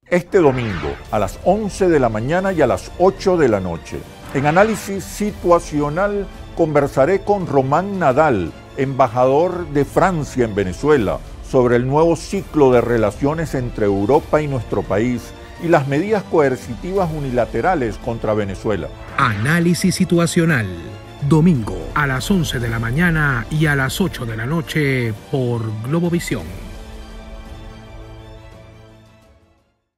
este domingo a las 11 de la mañana y a las 8 de la noche. En Análisis Situacional conversaré con Román Nadal, embajador de Francia en Venezuela, sobre el nuevo ciclo de relaciones entre Europa y nuestro país y las medidas coercitivas unilaterales contra Venezuela. Análisis Situacional, domingo a las 11 de la mañana y a las 8 de la noche por Globovisión.